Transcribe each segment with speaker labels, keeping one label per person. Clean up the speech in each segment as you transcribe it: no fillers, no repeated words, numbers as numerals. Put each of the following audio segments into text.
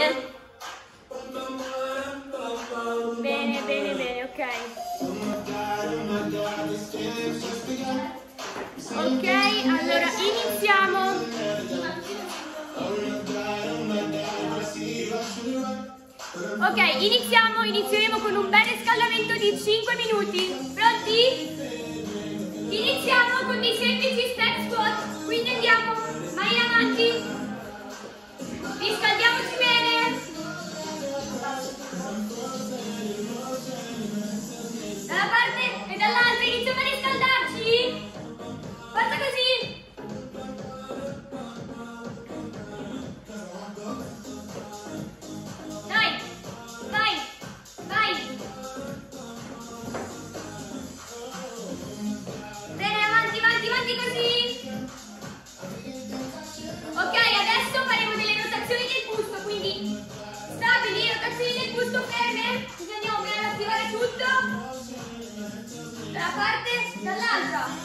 Speaker 1: Bene, bene, bene, ok. Ok, allora iniziamo. Ok, inizieremo con un bel riscaldamento di 5 minuti. Pronti? Iniziamo con dei semplici step squat, quindi andiamo mani avanti, riscaldiamoci bene. Dalla parte e dall'altra iniziamo a riscaldarci. Forza così. Dai, vai, vai. Bene, avanti, avanti, avanti così. Ok, adesso faremo delle rotazioni del busto, quindi stabili, rotazioni del busto ferme, così andiamo bene ad attivare tutto, da una parte, dall'altra.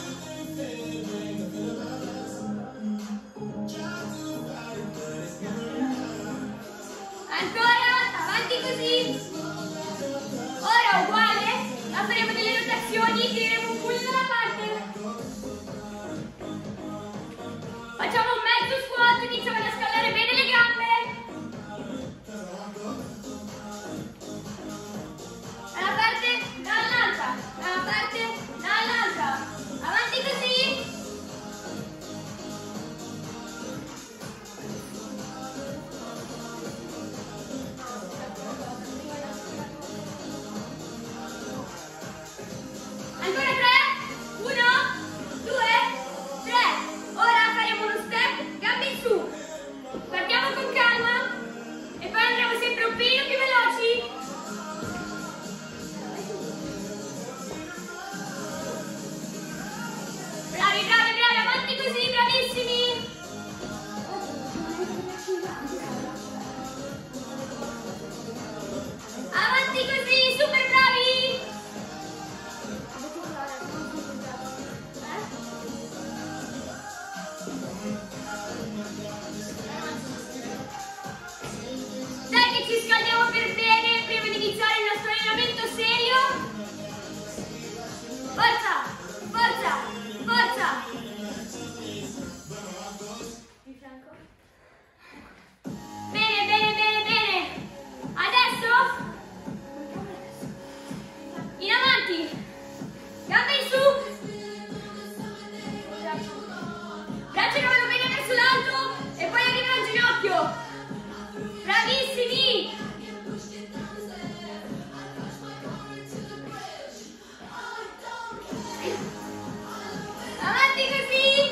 Speaker 1: Ancora, avanti così. Ora uguale, ma faremo delle rotazioni, tireremo un pugno da una parte. Facciamo un mezzo squat, iniziamo a scalare bene le gambe. Da una parte, dall'altra, da una parte, dall'altra. Avanti così. Ancora 3, 1, 2, 3. Ora faremo uno step, gambe in su. Partiamo con calma e poi andremo sempre un pelino più veloci. Bravi, bravi, bravi, avanti così, bravissimi. Avanti così, super bravi. Dai che ci scaldiamo per bene prima di iniziare il nostro allenamento serio. Forza, forza, forza. Di fianco. Bene, bene, bene, bene. Adesso in avanti, gambe in su, braccia che vanno bene verso l'alto e poi arriva al ginocchio. Bravissimi! Avanti così!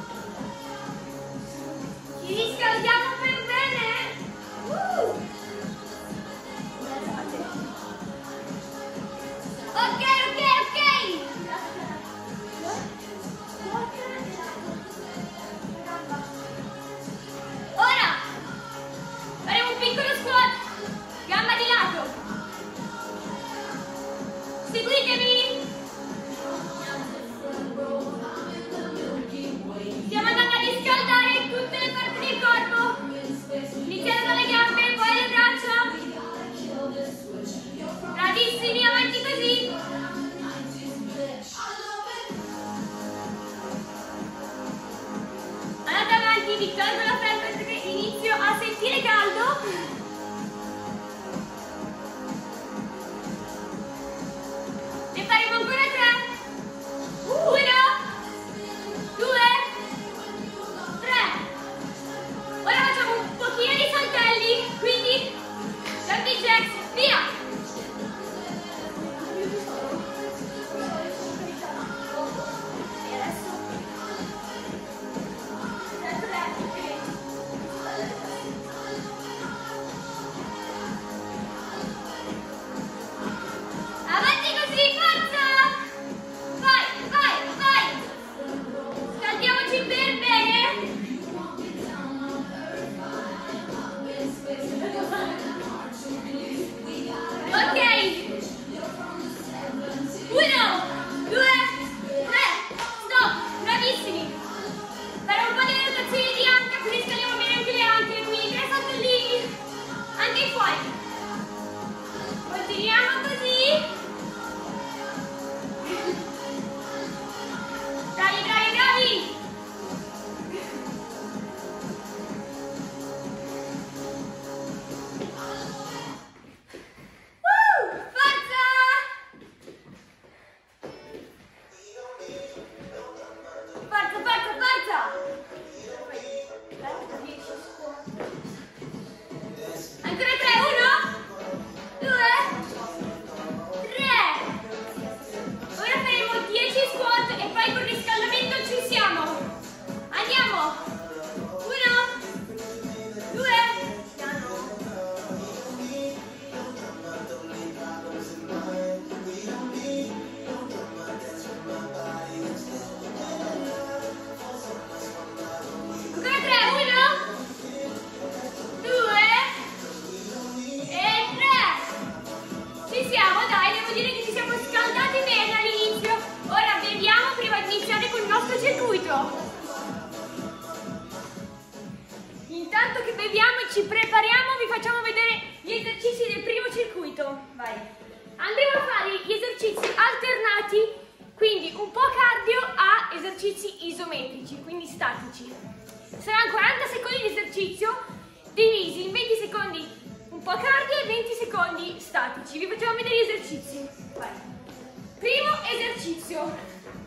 Speaker 1: Ci riscaldiamo per bene! Ok, ok, ok! Ora faremo un piccolo squat ci prepariamo, vi facciamo vedere gli esercizi del primo circuito. Vai. Andremo a fare gli esercizi alternati, quindi un po' cardio a esercizi isometrici, quindi statici. Saranno 40 secondi di esercizio divisi in 20 secondi un po' cardio e 20 secondi statici. Vi facciamo vedere gli esercizi. Vai. Primo esercizio.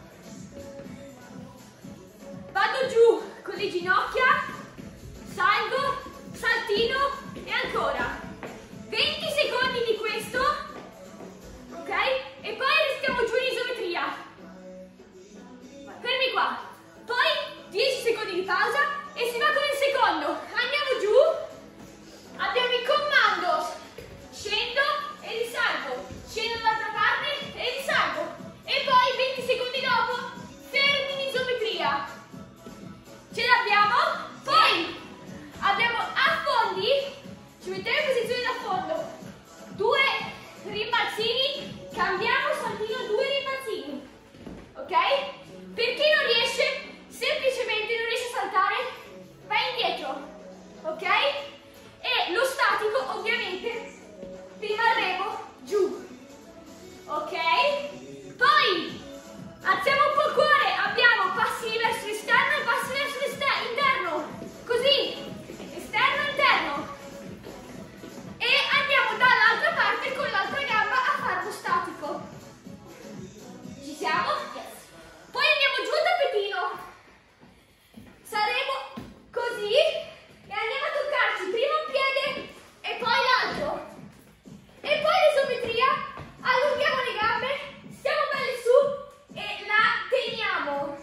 Speaker 1: Vado giù con le ginocchia, salgo, saltino e ancora 20 secondi di questo, ok? E poi restiamo giù in isometria. Fermi qua. Poi 10 secondi di pausa e si va con il secondo. Andiamo giù, abbiamo il comando, scendo e risalgo, scendo dall'altra parte e risalgo. E poi 20 secondi dopo, fermi in isometria. Ce l'abbiamo? Poi abbiamo affondi, ci mettiamo in posizione d'affondo, 2 rimbalzini, cambiamo saltino, 2 rimbalzini, ok? Per chi non riesce, semplicemente non riesce a saltare, vai indietro, ok? E lo statico ovviamente rimarremo giù, ok? Poi alziamo un po' il cuore, abbiamo passi verso l'esterno e passi verso l'interno, così, esterno, interno. E andiamo dall'altra parte con l'altra gamba a fare lo statico. Ci siamo? Yes. Poi andiamo giù al tappetino. Saremo così e andiamo a toccarci prima un piede e poi l'altro. E poi l'isometria, allunghiamo le gambe, stiamo belle su e la teniamo.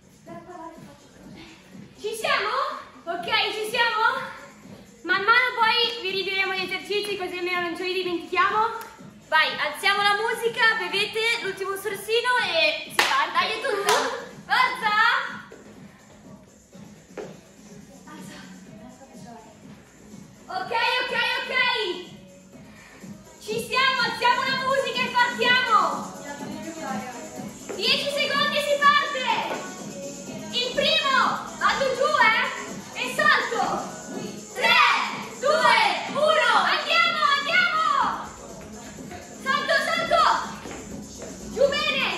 Speaker 1: Ci siamo? Ok, ci siamo? Man mano poi vi ridiremo gli esercizi così almeno non ce li dimentichiamo. Vai, alziamo la musica, bevete l'ultimo sorsino e si parte. Dai, è tutto! Forza! Ok, ok, ok! Ci siamo, alziamo la musica e partiamo! 10 secondi e si parte! Il primo, vado giù, e salto! 3, 2, 1, andiamo, andiamo! Salto, salto! Giù bene!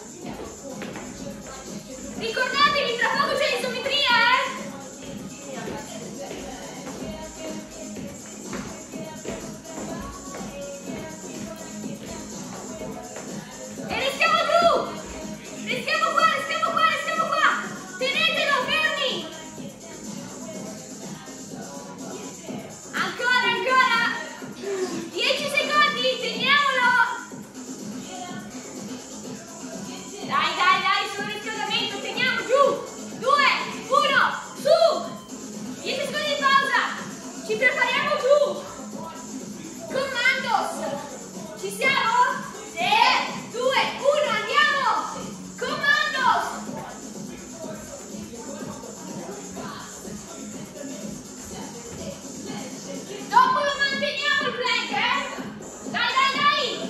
Speaker 1: Ricordatevi, tra poco c'è l'isometria, E restiamo giù! Restiamo qua, restiamo qua, restiamo qua! Tenetelo, fermi! Ancora, ancora! 10 secondi, teniamolo! Dai, dai, dai, solo riscaldamento, teniamo giù! 2, 1, su! 10 secondi di pausa! Ci prepariamo giù! Commandos! Ci siamo? 3, 2, 1, andiamo! Commandos! Dopo lo manteniamo il plank, Dai, dai, dai!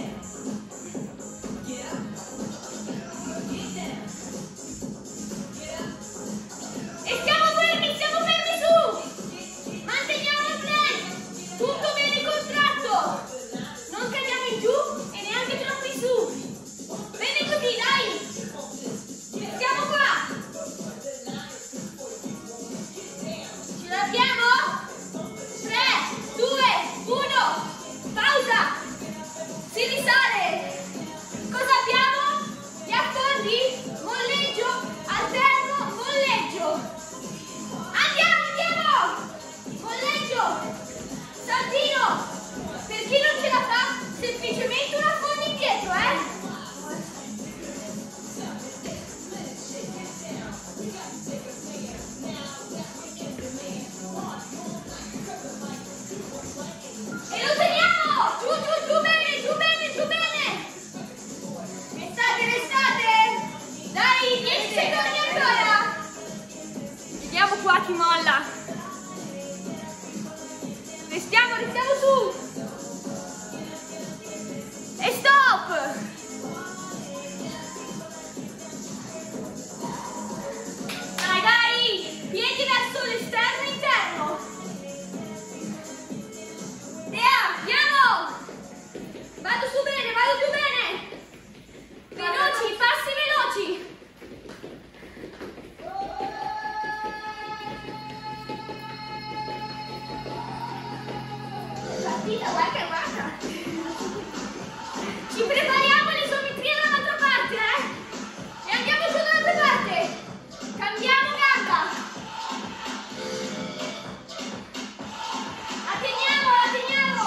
Speaker 1: E stiamo fermi su! Manteniamo il plank! Tutto bene contratto! Non cadiamo in giù e neanche troppo in su! Bene così, dai! Siamo qua! Ce l'abbiamo? 3, 2, 1, pausa! Si risale! Cosa abbiamo? Gli affondi, molleggio, alterno, molleggio! Andiamo, andiamo! Molleggio! Saltino! Per chi non ce la fa, semplicemente un affondo indietro, E lo teniamo! Giù, giù, giù bene, giù bene, giù bene! Restate, restate! Dai, 10 secondi ancora! Vediamo qua chi molla! Restiamo, restiamo su! E stop! Dai, dai! Piedi verso l'esterno e interno! Guarda, guarda. Ci prepariamo l'isometria dall'altra parte, e andiamo giù dall'altra parte. Cambiamo gamba. Atteniamo, atteniamo.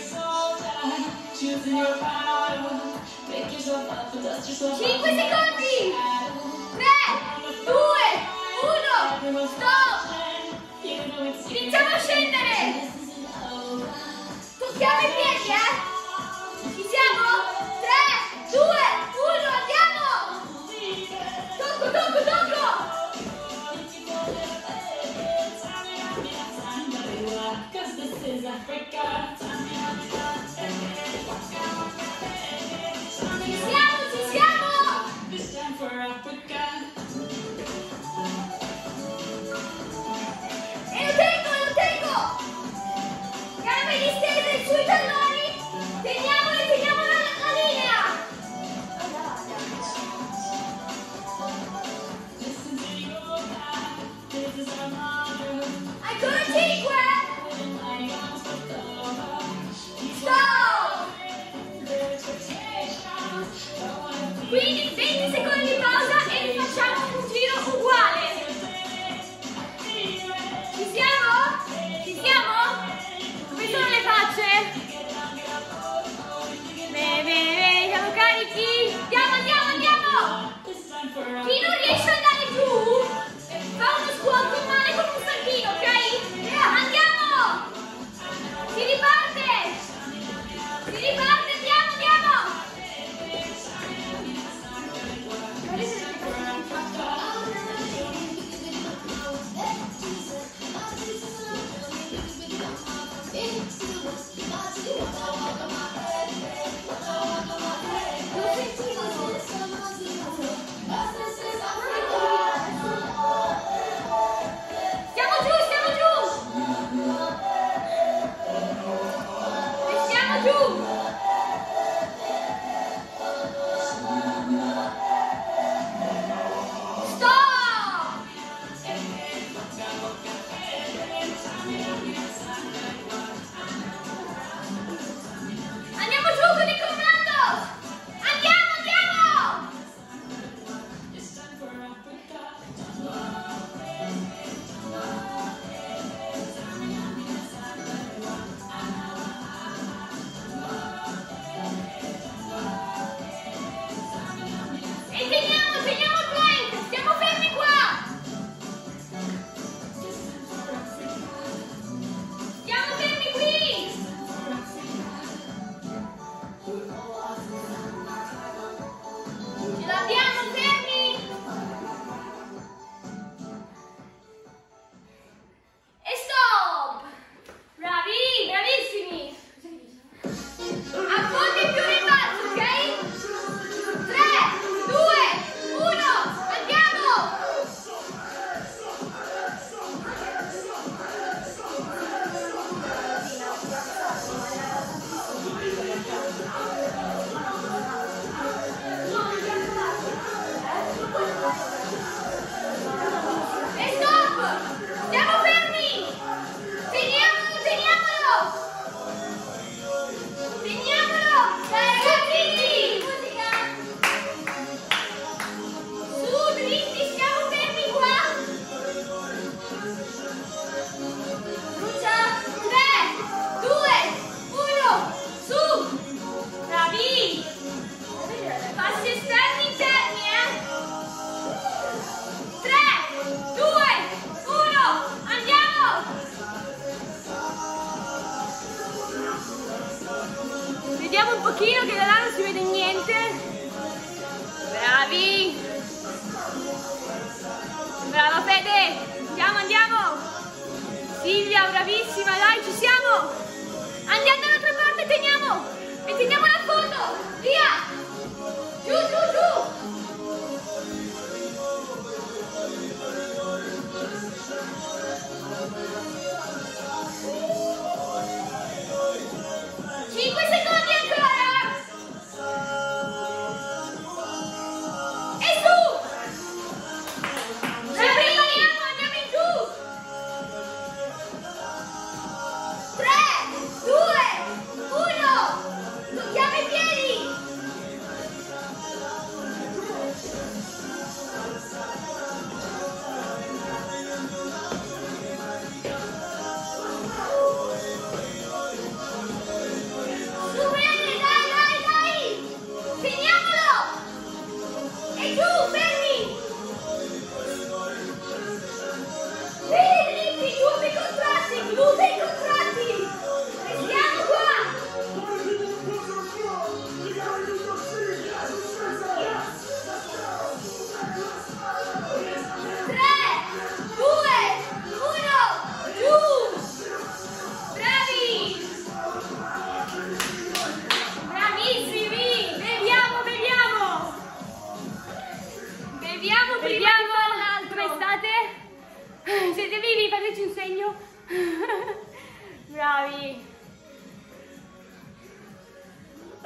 Speaker 1: 5 secondi. 3, 2, 1, stop. Iniziamo a scendere. Tocchiamo i piedi, Ci siamo? 3, 2, 1, andiamo! Tocco, tocco, tocco! Ci siamo, ci siamo! E lo tengo, lo tengo! Gambe distese sui talloni! Teniamole, teniamo la linea! Ancora 5! Stop! Quindi 20 secondi di pausa e rifacciamo un giro uguale. Ci siamo? Ci siamo? Come sono le facce? Bene, bene, bene, siamo carichi? Andiamo, andiamo, andiamo! Chi non riesce ad andare giù fa uno squat male con un saltino, ok? Andiamo! Si riparte! Si riparte, andiamo, andiamo! Stiamo giù, stiamo giù! Stiamo giù! Stop! Andiamo giù con il comando! Andiamo, andiamo! E teniamo, teniamo il plank! Stiamo fermi qua! Stiamo fermi qui! Ce l'abbiamo, fermi! E stop! Bravi, bravissimi! A ponte più rimbalzo, ok? 3, 2, 1, andiamo! E stop! Stiamo fermi! Teniamolo, teniamolo! Teniamolo! Dai ragazzi! Musica! Su, dritti, stiamo fermi qua! Lucia! 3, 2, 1, su! Bravi! Passi esterni, interni, 3, 2, 1, andiamo! Vediamo un pochino che da là non si vede niente. Bravi! Brava Fede! Andiamo, andiamo! Silvia, bravissima, dai, ci siamo! Andiamo dall'altra parte, teniamo! E teniamola a fondo! Via! Giù, giù, giù! 5 secondi ancora! E su! Ci prepariamo, andiamo in giù! 3,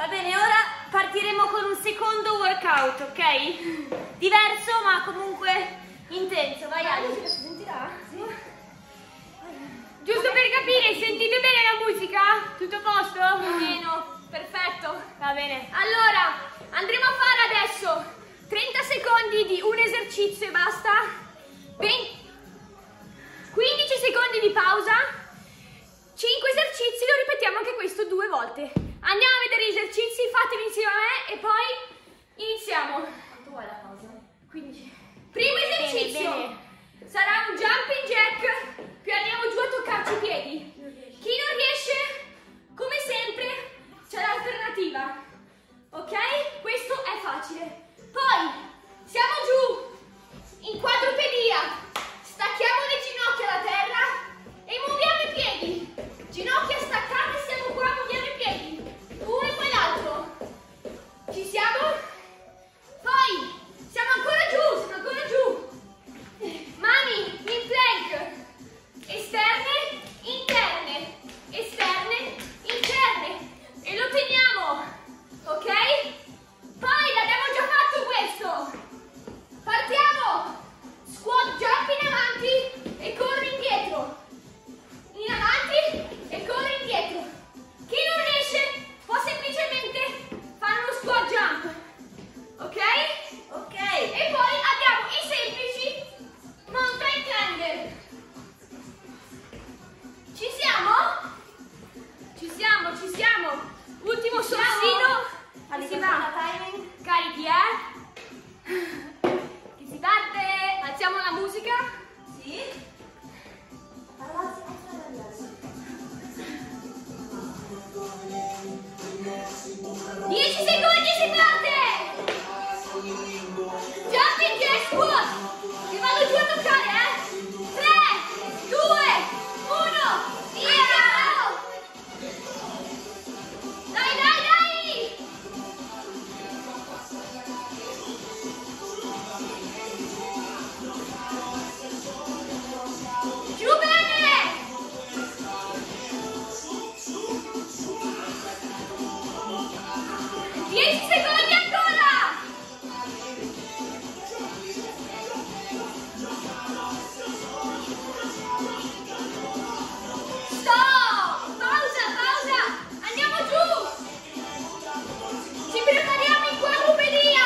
Speaker 1: Va bene, ora partiremo con un secondo workout, ok? Diverso ma comunque intenso. Vai Ale. Si sentirà? Sì. Giusto per capire, sentite bene la musica? Tutto a posto? Più o meno. Perfetto. Va bene. Allora, andremo a fare adesso 30 secondi di un esercizio e basta. 15 secondi di pausa. 5 esercizi, lo ripetiamo anche questo 2 volte. Andiamo a vedere gli esercizi, fateli insieme a me e poi iniziamo. Quanto vuoi la pausa? 15. Primo esercizio. Bene. Sarà un jumping jack, più andiamo giù a toccarci i piedi. Chi non riesce, come sempre, c'è l'alternativa. Ok? Questo è facile. Poi, siamo giù, in quadrupedia. Stacchiamo le ginocchia da terra e muoviamo i piedi. Ginocchia staccate, siamo qua, muoviamo i piedi. Uno e poi l'altro. Ci siamo? Poi, siamo ancora giù. Mani in plank. Esterne, interne. Esterne, interne. E lo teniamo. Ok? Poi l'abbiamo già fatto questo. Partiamo. Squat jump in avanti e corri indietro. In avanti e corri indietro. Chi non riesce può semplicemente fare uno squat jump. Ok? Ok. E poi abbiamo i semplici mountain climber. Ci siamo? Ci siamo. Ultimo sorsino. Si va. Carichi, Che si parte. Alziamo la musica. Sì. 10 secondi si parte! Jumping jack squat! Vi vado giù a toccare, 3, 2, 1, via! Dai! Giù bene! 10 secondi ancora! Stop! Pausa! Andiamo giù! Ci prepariamo in quadrupedia!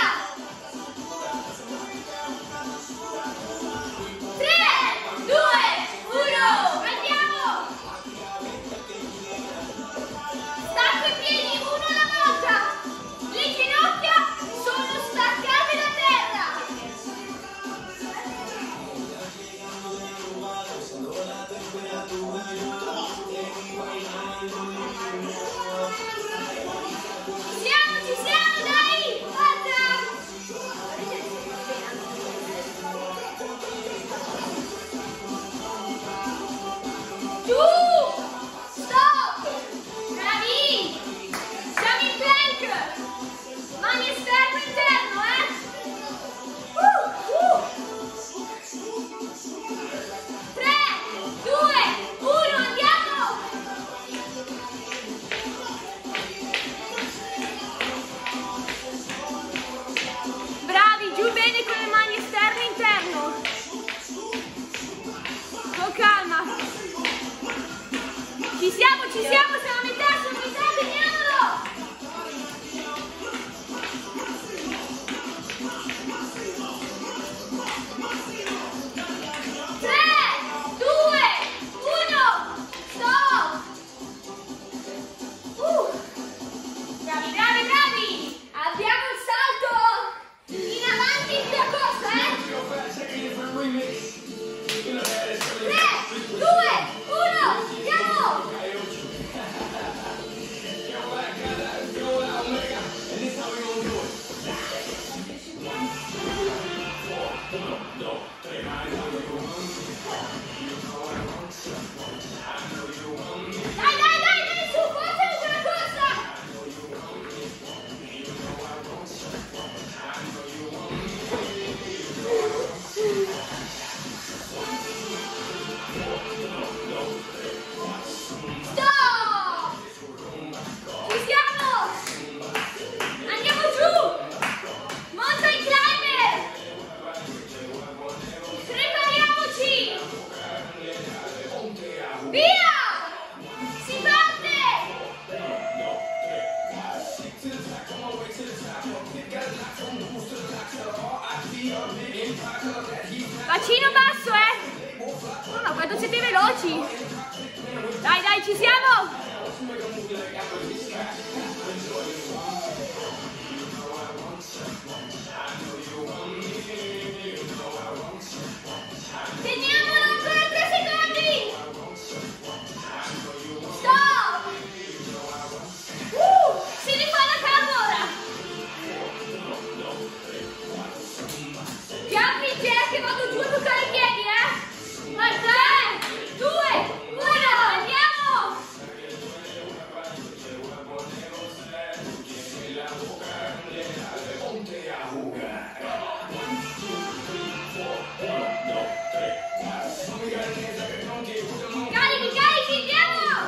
Speaker 1: 3, 2, 1, andiamo! Stacco i piedi uno alla volta! Le ginocchia ci siamo? Teniamolo ancora 3 secondi! Stop! Si rifà la cavola! Pian piano che vado giù a toccare i piedi, Ma 3, 2, 1, andiamo! Carichi, carichi, andiamo!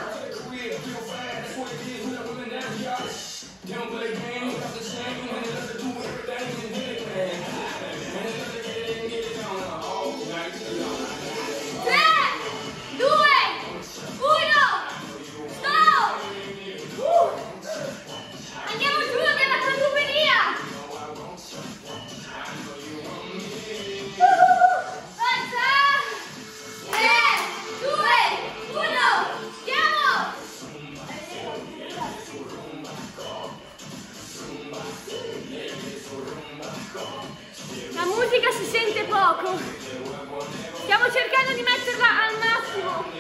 Speaker 1: Andiamo giù, andiamo a Caluperia! Forza! 3, 2, 1, andiamo! La musica si sente poco. Stiamo cercando di metterla al massimo.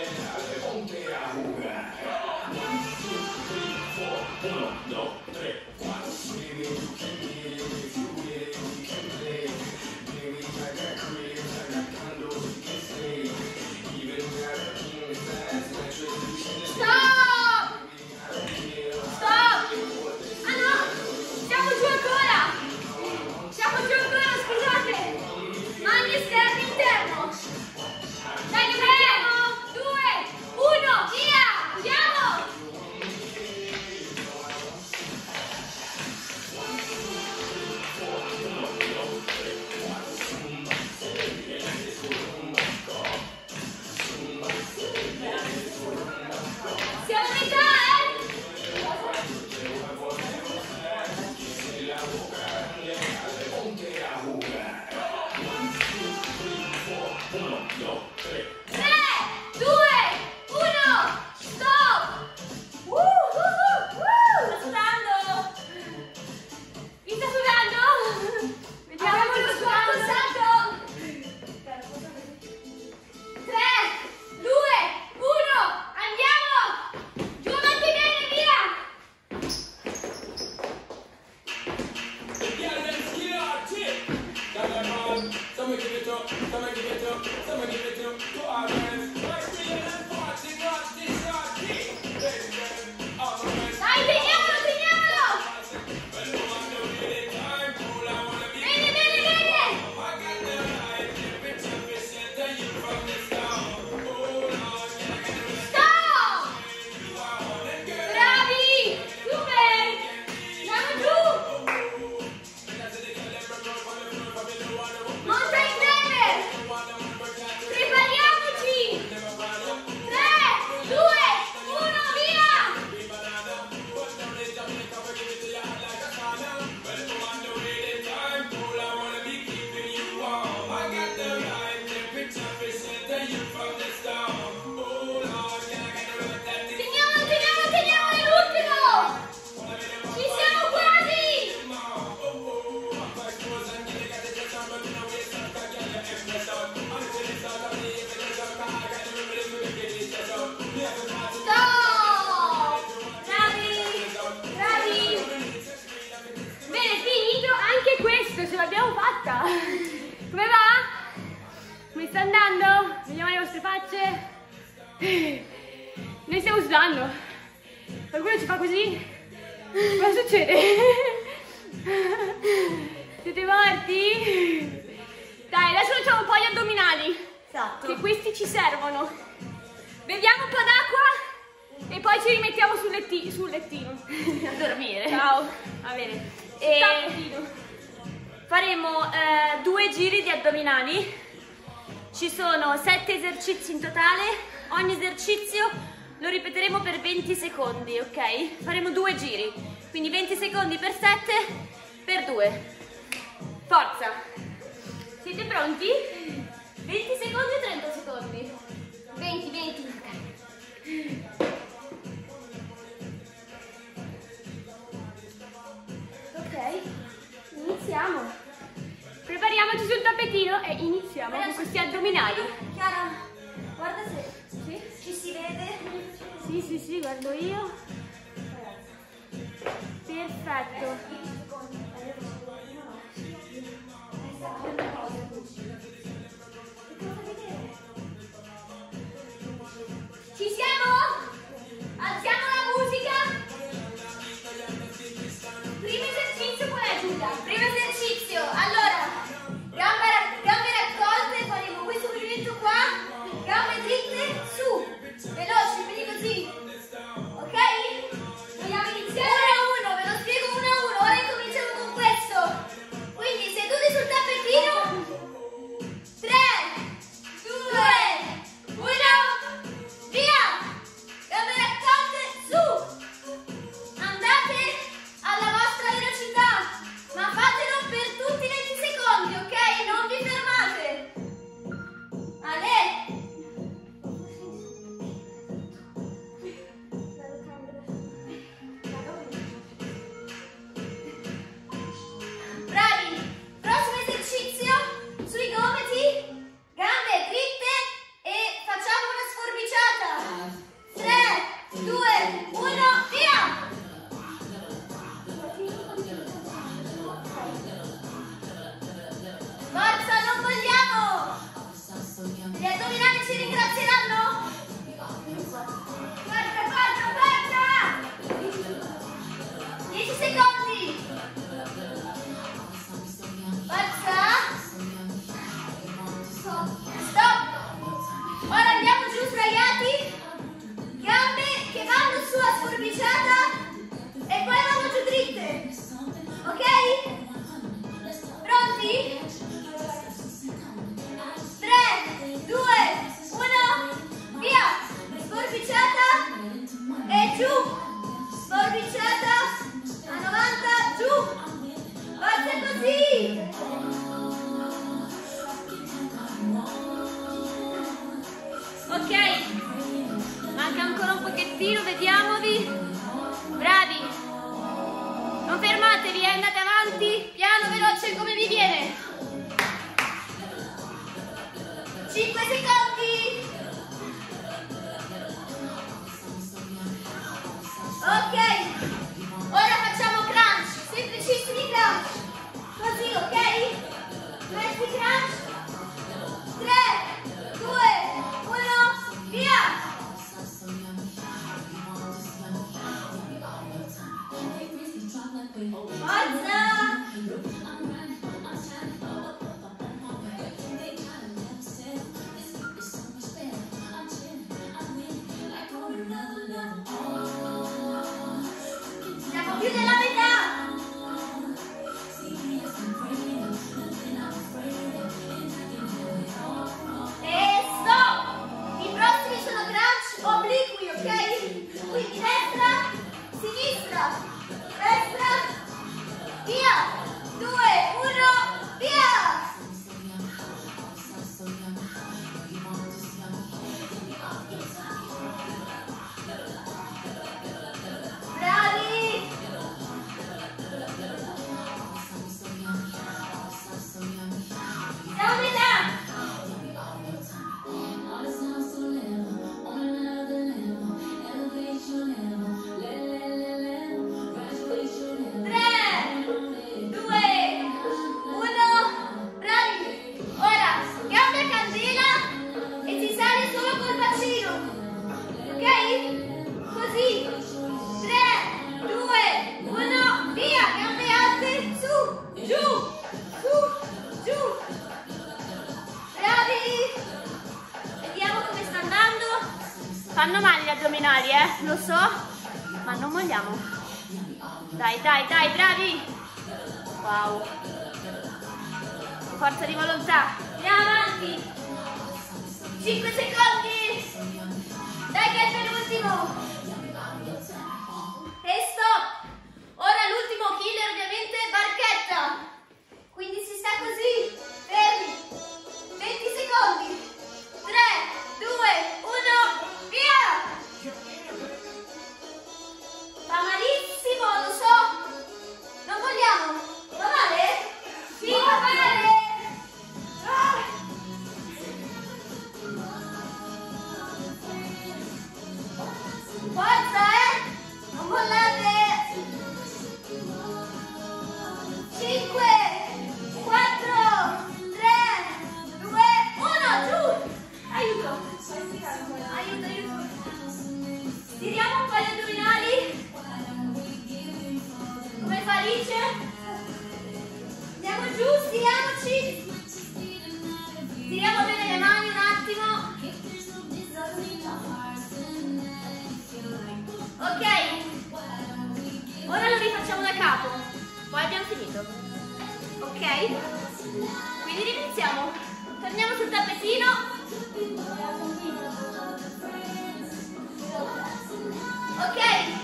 Speaker 1: Ce l'abbiamo fatta! Come va? Come sta andando? Vediamo le vostre facce. Noi stiamo sudando. Qualcuno ci fa così? Cosa succede? Siete morti? Dai, adesso facciamo un po' gli addominali. Esatto. Che questi ci servono. Beviamo un po' d'acqua e poi ci rimettiamo sul lettino. A dormire. Ciao. Va bene. Faremo 2 giri di addominali, ci sono 7 esercizi in totale, ogni esercizio lo ripeteremo per 20 secondi, ok? Faremo 2 giri, quindi 20 secondi per 7 per 2. Forza! Siete pronti? 20 secondi o 30 secondi? 20, 20, ok. Andiamo con questi addominali.
Speaker 2: Chiara, guarda se ci si vede.
Speaker 1: Sì, guardo io. Perfetto. Ci siamo? Alziamo la musica. Primo esercizio qual è, Giulia? Primo esercizio. Allora, gambe raccolte, faremo questo movimento qua. Gambe dritte, su. Veloci, quindi così. Ok? Vogliamo iniziare? Uno a uno, ve lo spiego uno a uno. Ora incominciamo con questo. Quindi seduti sul tappetino. 3, 2, 1, via! Gambe raccolte, su! Andate alla vostra velocità, ma fatelo per tutti i 20 secondi, ok? Non vi fermate! Ale! Bravi! Prossimo esercizio, sui gomiti, gambe dritte e facciamo una sforbiciata. 3, 2, 1, via! Forza, non vogliamo! Gli addominali ci ringrazieranno? Forza, forza, forza! 10 secondi! Forza! Stop! Ora andiamo giù sdraiati, gambe che vanno su a sforbiciata e poi vanno giù dritte, ok? Pronti? 3, 2, 1, via! Sforbiciata e giù! Sforbiciata a 90, giù! Forza così! Ok, manca ancora un pochettino, vediamovi. Bravi. Non fermatevi, andate avanti, piano, veloce, come vi viene. 5 secondi. Ok, ora facciamo crunch, semplicissimi crunch. Così, ok? Questi crunch. 3, 2, 1, via! Forza! Siamo più della metà! E stop! I prossimi sono crunch obliqui, ok? Quindi destra, sinistra, destra, via! 2, 1, via! Bravi! Siamo a metà! 3, 2, 1, bravi! Ora, gambe a candela e si sale solo col bacino, ok? Così, 3, 2, 1, via! Gambe alte, su, giù, bravi! Vediamo come sta andando. Fanno male gli addominali, lo so, ma non molliamo. Dai, bravi! Wow! Forza di volontà! Andiamo avanti! 5 secondi! Dai che è per l'ultimo! E stop! Ora l'ultimo killer ovviamente barchetta! Quindi si sta così, fermi! 20 secondi! 3, 2, 1, via! Fa malissimo, lo so! Non vogliamo! Va male? Sì, va male! Alice? Andiamo giù, stiriamoci. Stiriamo bene le mani un attimo. Ok, ora lo rifacciamo da capo, poi abbiamo finito. Ok, quindi riniziamo. Torniamo sul tappetino. Ok,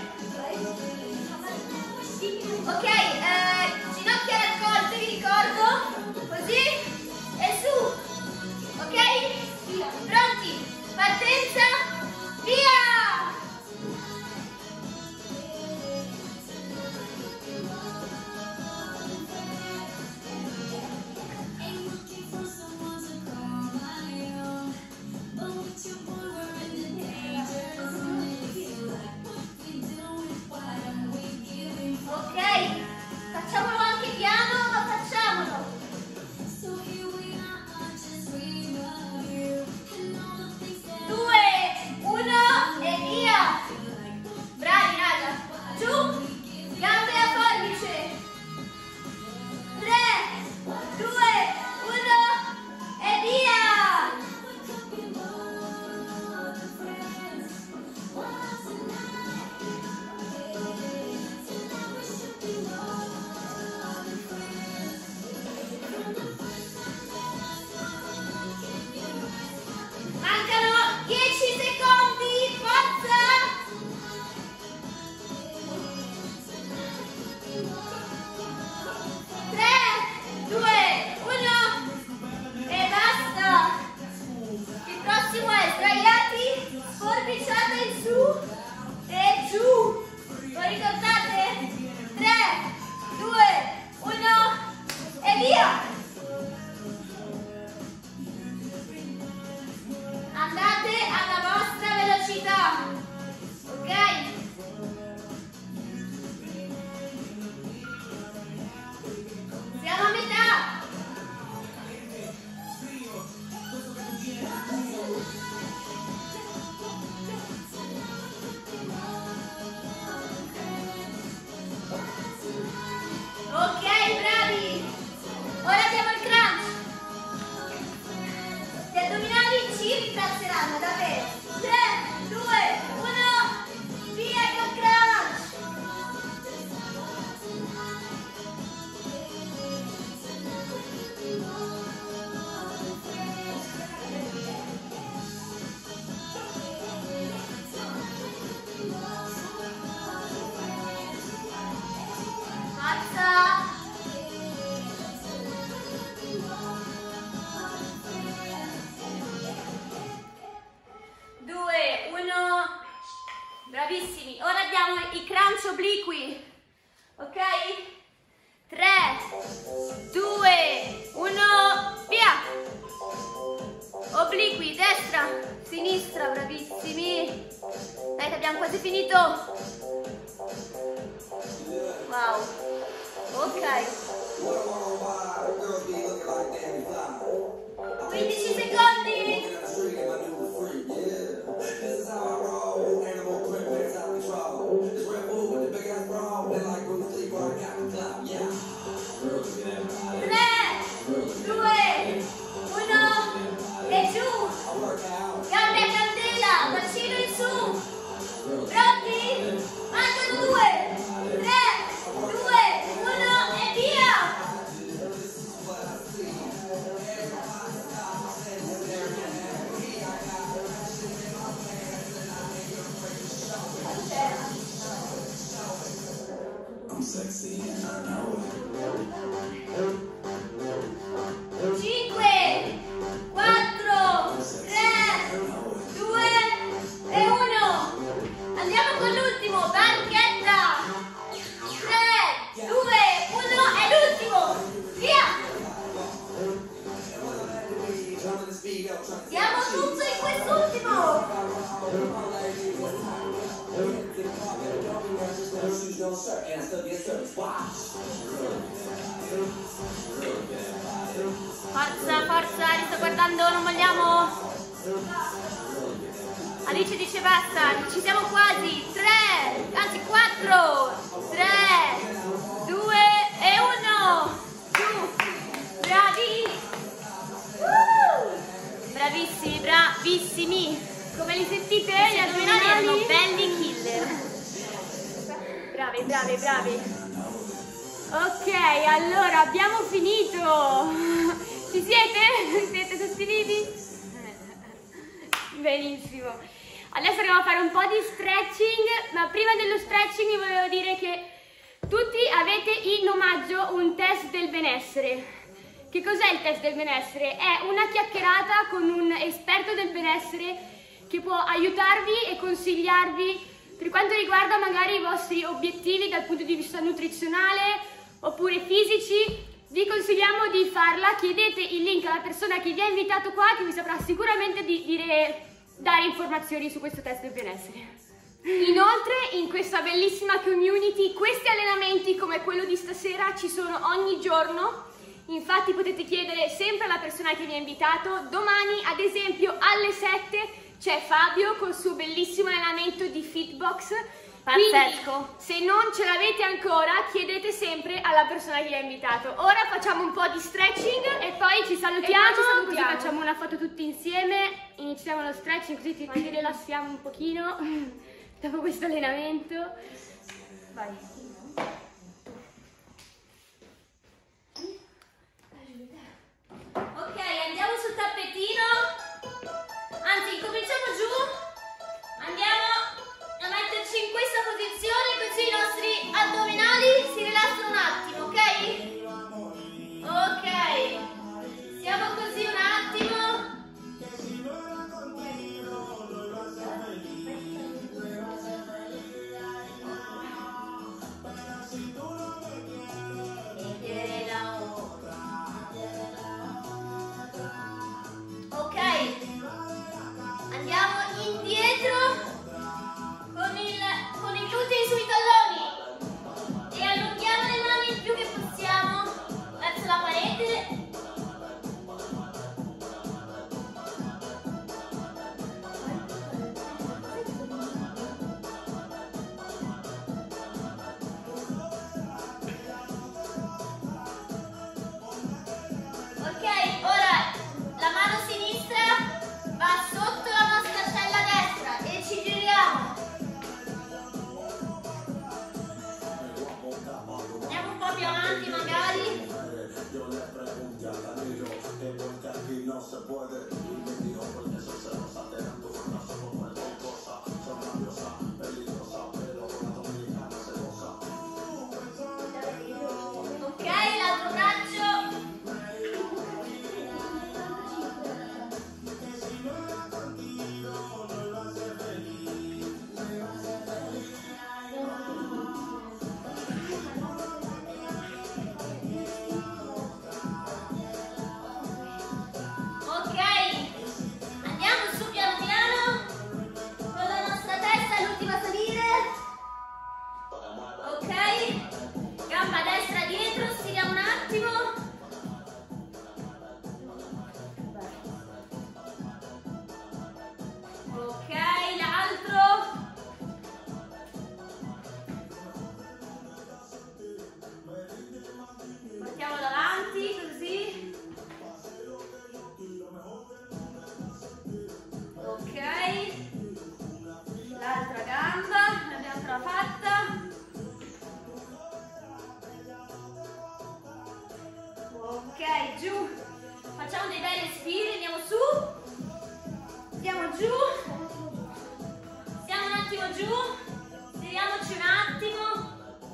Speaker 1: ok, ginocchia raccolte, vi ricordo, così e su. Ok, pronti, partenza, via. Ok, facciamolo anche piano, ma facciamolo. 2, 1 e via. Bravi raga. Giù, gambe a forbice. 3, 2, 1 e via. Mancano 10 secondi, forza! 3, 2, 1 e basta! Il prossimo è sdraiati, forbiciata in su e giù. Lo ricordate? 3, 2, 1 e via! Andate alla vostra velocità, ok? Siamo a metà. Ok, bravi. Ora abbiamo il crunch. Gli addominali ci ringrazieranno davvero. 3, 2, 1, via col crunch. Forza. 2, 1, bravissimi. Ora abbiamo i crunch obliqui, ok? 3, 2, 1, via. Obliqui, destra, sinistra, bravissimi. Dai che abbiamo quasi finito. Wow. Ok. 15 secondi. Tre, due, uno e giù. Gambe a candela, bacino in su. Pronti? Mancano 2, 3, 2, 1 e via. I'm sexy and I know it. 5, 4, 3, 2 e 1. Andiamo con l'ultimo, banchetta. 3, 2, 1 e l'ultimo. Via. Diamo tutto in quest'ultimo. Forza, forza, li sto guardando, non vogliamo? Alice dice basta, ci siamo quasi. 3, anzi 4, 3, 2, brave, brave, brave. Ok, allora abbiamo finito. Ci siete? Siete tutti vivi? Benissimo. Adesso andiamo a fare un po' di stretching, ma prima dello stretching vi volevo dire che tutti avete in omaggio un test del benessere. Che cos'è il test del benessere? È una chiacchierata con un esperto del benessere che può aiutarvi e consigliarvi per quanto riguarda magari i vostri obiettivi dal punto di vista nutrizionale oppure fisici. Vi consigliamo di farla, chiedete il link alla persona che vi ha invitato qua, che vi saprà sicuramente dare informazioni su questo test del benessere. Inoltre in questa bellissima community questi allenamenti come quello di stasera ci sono ogni giorno, infatti potete chiedere sempre alla persona che vi ha invitato. Domani ad esempio alle 7 c'è Fabio col suo bellissimo allenamento di Fitbox.
Speaker 2: Pazzesco.
Speaker 1: Quindi, se non ce l'avete ancora, chiedete sempre alla persona che vi ha invitato. Ora facciamo un po' di stretching e poi ci salutiamo, così facciamo una foto tutti insieme. Iniziamo lo stretching così ci rilassiamo un pochino dopo questo allenamento. Vai.
Speaker 2: Ok, andiamo sul tappetino. Anzi, cominciamo giù. Andiamo a metterci in questa posizione così i nostri addominali si rilassano un attimo, ok? Ok, siamo così un attimo. Ok, andiamo indietro con i glutei sui talloni e allunghiamo le mani il più che possiamo verso la parete. Ok, ora la mano sinistra va sotto la nostra ascella destra e ci giriamo. Andiamo un po' più avanti magari. Ok, l'altro braccio. Ok, andiamo su piano piano con la nostra testa, l'ultima a salire. Ok, gamba destra dietro, stiriamo un attimo. Ok, l'altro. Portiamo davanti così. Ok, l'altra gamba, l'abbiamo già fatta. Ok, giù, facciamo dei bei respiri, andiamo su, andiamo giù, stiamo un attimo giù, stiriamoci un attimo.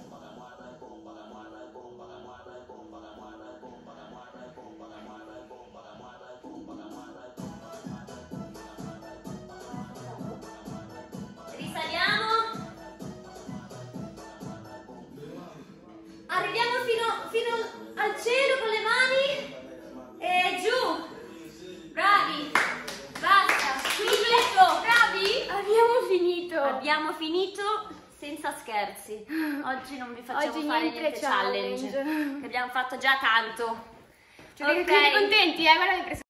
Speaker 2: Risaliamo. Arriviamo fino al cielo con le mani e giù. Bravi. Basta. Finito. Bravi.
Speaker 1: Abbiamo finito
Speaker 2: senza scherzi. Oggi non vi facciamo
Speaker 1: Oggi
Speaker 2: fare
Speaker 1: niente
Speaker 2: niente challenge.
Speaker 1: challenge.
Speaker 2: Che abbiamo fatto già tanto.
Speaker 1: Cioè,
Speaker 2: Ok.
Speaker 1: siete contenti, guarda che